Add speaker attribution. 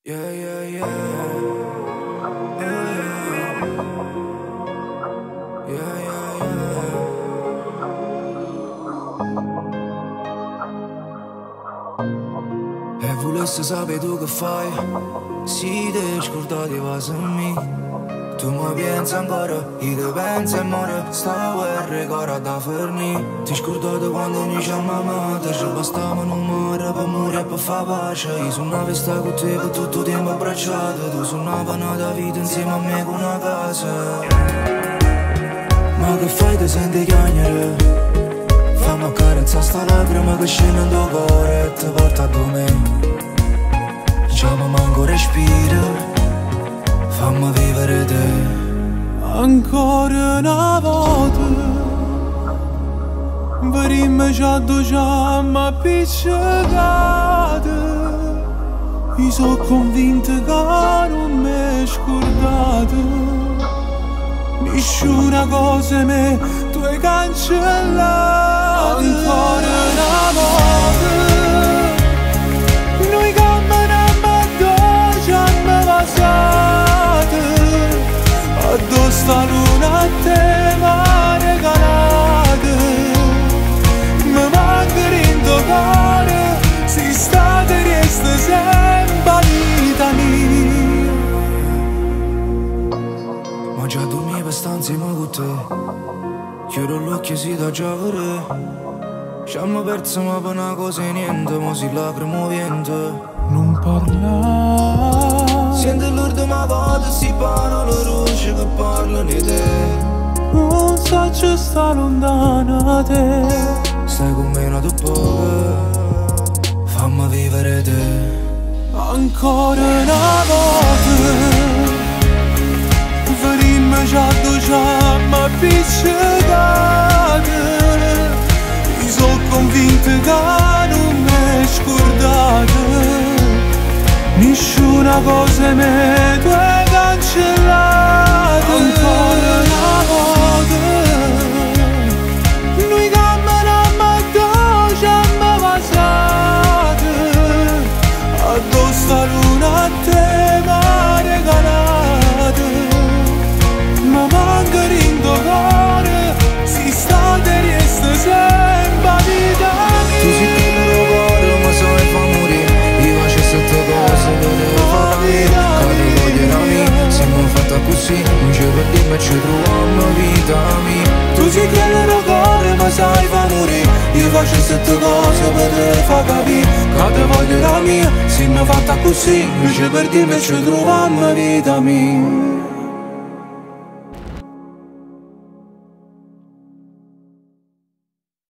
Speaker 1: Yeah, yeah, yeah. Yeah, yeah, yeah, yeah. E volessi sapere tu che fai, si te scordati vasi mi. Tu mi pensi ancora, io te penso e muore. Sta guerra che ora da forni. Ti scordate quando noi ci amavamo, ci bastavano un mare per morire e per fare pace. Io sono una festa con te per tutto il tempo abbracciato. Tu sono una panata vita insieme a me con una casa. Ma che fai, ti senti chiagnere? Fammi accarezzare sta lacrima che scende in tuo cuore e ti porta a me. Già mi manco respiro, fammi vivere te.
Speaker 2: Ancora una volta vedremo già dove siamo appiccicati. Io sono convinto che non mi scordate. Nessuna cosa me tu hai cancellato. Ancora una volta noi camminiamo addosso, ci hanno passato. Addosso sta luna a te m'ha regalato. Mi manca in tuo cuore, sei stata e resta sempre vita mia.
Speaker 1: Ma già dormi per sta insieme con te. Chiudo l'occhio e si da già vedere. Ci hanno perso ma per una cosa e niente, ma si lacrimo vento.
Speaker 2: Non parlare,
Speaker 1: Sento l'urto ma vado, si parano le luci che parlano di te.
Speaker 2: non so ci sta lontana da te.
Speaker 1: Stai con me una poco, fammi vivere te.
Speaker 2: Ancora una volta vedremo già dove siamo appiccicati. Io sono convinto che non mi scordate. Nessuna cosa me tu hai cancellato. Ancora una volta noi camminiamo addosso, ci hanno passato. Addosso sta luna a te m'ha regalato. Ma manca in tuo cuore, si sta e resta sempre vita mia.
Speaker 1: Tu sei il mio cuore, ma sai fa morire. Io faccio sette cose che devo fare. Cade voglio la mia, siamo fatta così. Non ci perdiamo e ci troviamo vita mia.
Speaker 2: Tu sei quello cuore, ma sai fa morire. Io faccio sette cose per te fa capire. Cade voglio la mia, siamo fatta così. Non ci perdiamo e ci troviamo vita mia.